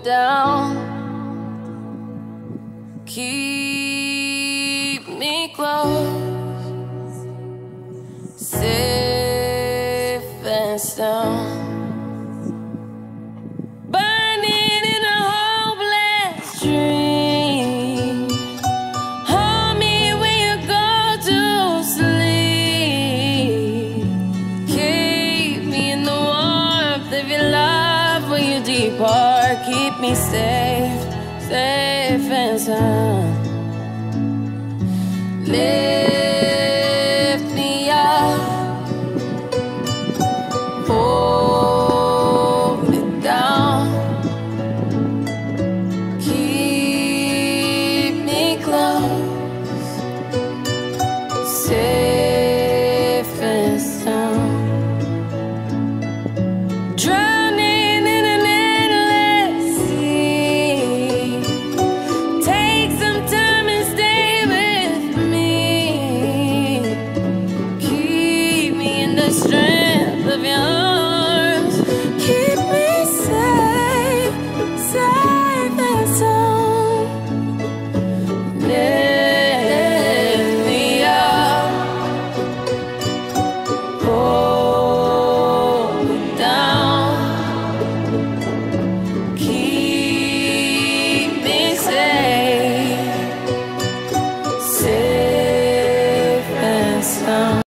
down. Keep me close, safe and sound. Burning in a hopeless dream. Hold me when you go to sleep. Keep me in the warmth of your love when you depart. Keep me safe, safe and sound. Live